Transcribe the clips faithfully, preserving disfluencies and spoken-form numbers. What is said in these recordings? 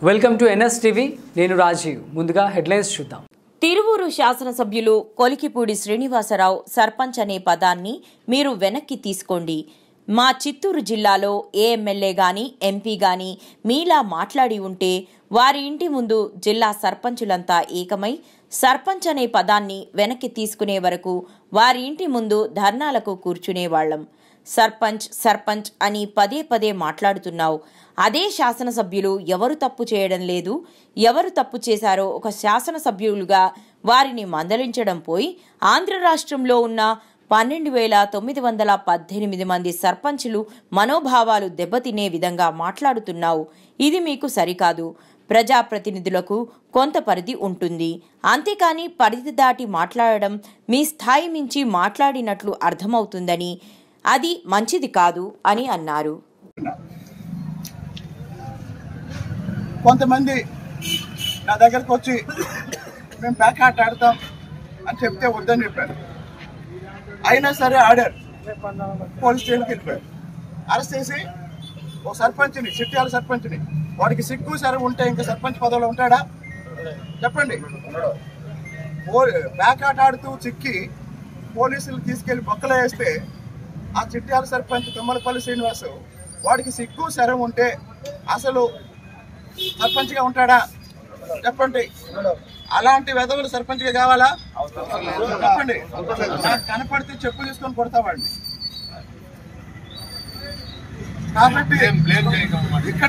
Welcome to NS TV నేను రాజీవ్ ముందుగా headlines చూద్దాం తిరువూరు శాసనసభ్యులు కొలికిపూడి శ్రీనివాసరావు సర్పంచ్ అనే పదాన్ని మీరు వెనక్కి తీసుకోండి మా చిత్తూరు జిల్లాలో ఏ ఎమ్మెల్యే గాని ఎంపీ గాని మీలా మాట్లాడి ఉంటే వారి ఇంటి ముందు జిల్లా సర్పంచులంతా ఏకమై సర్పంచ్ అనే పదాన్ని వెనక్కి తీసుకునే వరకు వారి ఇంటి ముందు ధర్నాలకు కూర్చునేవాళ్లం సర్పంచ్ సర్పంచ్ అని పదే పదే మాట్లాడుతున్నావు అదే శాసనసభ్యులు ఎవరు తప్పు చేయడం లేదు ఎవరు తప్పు చేశారో ఒక శాసనసభ్యులుగా వారిని మందలించడం పోయి ఆంధ్ర రాష్ట్రంలో ఉన్న పన్నెండు వేల తొమ్మిది వందల పద్దెనిమిది మంది సర్పంచులు మనోభావాలు దెబ్బతినే విధంగా మాట్లాడుతున్నావు ఇది మీకు సరికాదు ప్రజాప్రతినిధులకు కొంత పరిధి ఉంటుంది అంతేకాని పరిధి దాటి మాట్లాడడం మీ స్థాయి మించి మాట్లాడినట్లు అర్థమవుతుందని అది మంచిది కాదు అని అన్నారు. కొంతమంది నా దగ్గరకు వచ్చి మేము బ్యాక్ ఆట ఆడతాం అని చెప్తే వద్దని చెప్పారు. అయినా సరే ఆడారు. పోలీస్ స్టేషన్కి వెళ్ళిపోయారు. అరెస్ట్ చేసి ఓ సర్పంచ్ని చిట్యాల సర్పంచ్ని వాడికి సిగ్గు సరే ఉంటే ఇంకా సర్పంచ్ పదవిలో ఉంటాడా చెప్పండి. బ్యాక్ ఆట ఆడుతూ చిక్కి పోలీసులు తీసుకెళ్లి బొక్కలో వేస్తే ఆ చిట్యాల సర్పంచ్ తుమ్మలపల్లి శ్రీనివాసు వాడికి సిగ్గు శరం ఉంటే అసలు సర్పంచ్గా ఉంటాడా చెప్పండి. అలాంటి వెధవులు సర్పంచ్గా కావాలా చెప్పండి. కనపడితే చెప్పు తీసుకొని కొడతావాడిని. కాబట్టి ఇక్కడ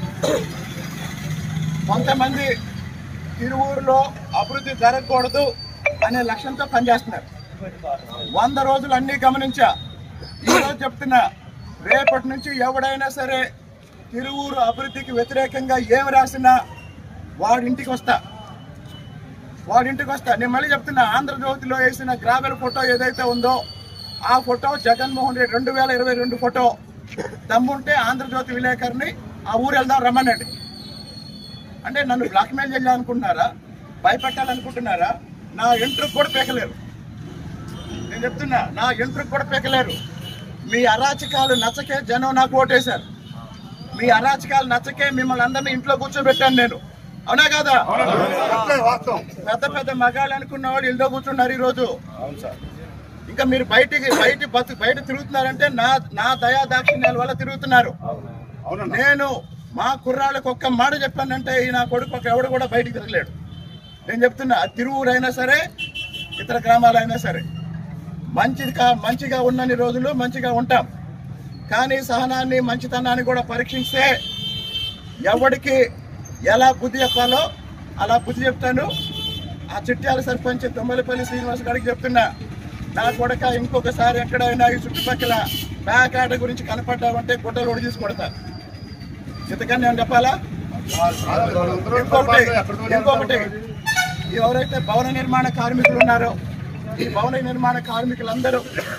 కొంతమంది తిరువూరులో అభివృద్ధి జరగకూడదు అనే లక్ష్యంతో పనిచేస్తున్నారు. వంద రోజులు అన్నీ గమనించా. ఈరోజు చెప్తున్నా, రేపటి నుంచి ఎవడైనా సరే తిరువూరు అభివృద్ధికి వ్యతిరేకంగా ఏమి రాసినా వాడింటికి వస్తా వాడింటికి వస్తా నేను మళ్ళీ చెప్తున్నా, ఆంధ్రజ్యోతిలో వేసిన గ్రావెల్ ఫోటో ఏదైతే ఉందో ఆ ఫోటో జగన్మోహన్ రెడ్డి రెండు వేల ఇరవై రెండు ఫోటో దమ్ముంటే ఆంధ్రజ్యోతి విలేకరిని ఆ ఊరు వెళ్దాం రమ్మనండి. అంటే నన్ను బ్లాక్మెయిల్ చేయాలనుకుంటున్నారా, భయపెట్టాలనుకుంటున్నారా? నా ఎంట్రుకు కూడా పీకలేరు. నేను చెప్తున్నా, నా ఎంట్రుకు కూడా పీకలేరు. మీ అరాచకాలు నచ్చకే జనం నాకు ఓటేశారు. మీ అరాచకాలు నచ్చకే మిమ్మల్ని అందరినీ ఇంట్లో కూర్చోబెట్టాను నేను. అవునా కాదా? పెద్ద పెద్ద మగాళ్ళు అనుకున్న వాళ్ళు ఇంట్లో కూర్చున్నారు ఈరోజు. ఇంకా మీరు బయటికి బయట బతు బయట తిరుగుతున్నారంటే నా నా దయా దాక్షిణ్యాల వల్ల తిరుగుతున్నారు. నేను మా కుర్రాళ్ళకి ఒక్క మాట చెప్పానంటే ఈ నా కొడుకు ఒక ఎవడు కూడా బయటికి తిరగలేడు. నేను చెప్తున్నా, తిరువూరు అయినా సరే ఇతర గ్రామాలైనా సరే మంచిది కా మంచిగా ఉన్నన్ని రోజులు మంచిగా ఉంటాం. కానీ సహనాన్ని మంచితనాన్ని కూడా పరీక్షిస్తే ఎవరికి ఎలా బుద్ధి చెప్పాలో అలా బుద్ధి చెప్తాను. ఆ చిట్యాల సర్పంచ్ తుమ్మలపల్లి శ్రీనివాస్ గారికి చెప్తున్నా, నా కొడక ఇంకొకసారి ఎక్కడైనా ఈ చుట్టుపక్కల బ్యాక్ ఆట గురించి కనపడ్డామంటే గుడ్డలు ఒడి తీసి కొడతాను. ఇంతకన్నా నేను చెప్పాలా? ఇంకొకటి ఇంకొకటి ఎవరైతే భవన నిర్మాణ కార్మికులు ఉన్నారో ఈ భవన నిర్మాణ కార్మికులందరూ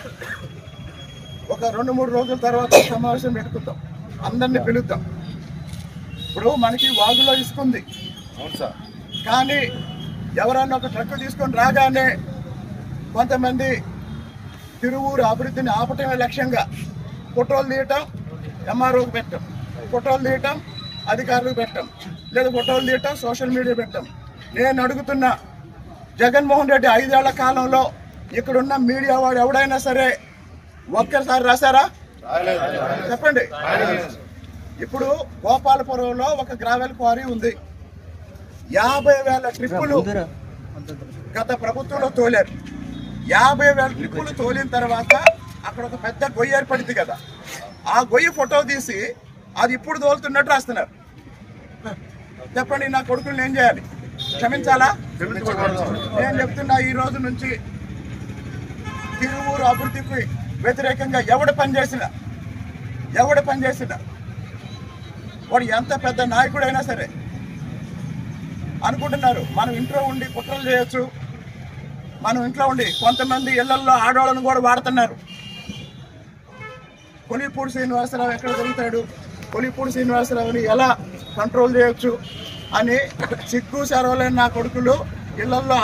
ఒక రెండు మూడు రోజుల తర్వాత సమావేశం పెట్టుకుంటాం, అందరినీ పిలుద్దాం. ఇప్పుడు మనకి వాగులో ఇసుకుంది కానీ ఎవరన్నా ఒక ట్రక్ తీసుకొని రాగానే కొంతమంది తిరువూరు అభివృద్ధిని ఆపటమే లక్ష్యంగా ఫోటోలు తీయటం, ఎంఆర్ఓకి పెట్టడం, ఫోటోలు తీయటం అధికారులకు పెట్టడం, లేదా ఫోటోలు తీయటం సోషల్ మీడియా పెట్టడం. నేను అడుగుతున్నా, జగన్మోహన్ రెడ్డి ఐదేళ్ల కాలంలో ఇక్కడున్న మీడియా వాడు ఎవడైనా సరే ఒక్కసారి రాశారా చెప్పండి. ఇప్పుడు గోపాలపురంలో ఒక గ్రావెల్ క్వారీ ఉంది. యాభై వేల ట్రిప్పులు గత ప్రభుత్వంలో తోలారు. యాభై వేల ట్రిప్పులు తోలిన తర్వాత అక్కడ ఒక పెద్ద గొయ్యి ఏర్పడింది కదా, ఆ గొయ్యి ఫోటో తీసి అది ఇప్పుడు తోలుతున్నట్టు రాస్తున్నారు. చెప్పండి, నా కొడుకులు ఏం చేయాలి? క్షమించాలా? నేను చెప్తున్నా, ఈ రోజు నుంచి తిరువూరు అభివృద్ధికి వ్యతిరేకంగా ఎవడు పనిచేసినా ఎవడు పనిచేసినా వాడు ఎంత పెద్ద నాయకుడైనా సరే అనుకుంటున్నారు మనం ఇంట్లో ఉండి కుట్రలు చేయొచ్చు. మనం ఇంట్లో ఉండి కొంతమంది ఇళ్లల్లో ఆడవాళ్ళను కూడా వాడుతున్నారు. కొలిపూడి శ్రీనివాసరావు ఎక్కడ దొరుకుతాడు, కొలిపూడి శ్రీనివాసరావుని ఎలా కంట్రోల్ చేయొచ్చు అని సిగ్గు సెరవలేని నా కొడుకులు ఇళ్లల్లో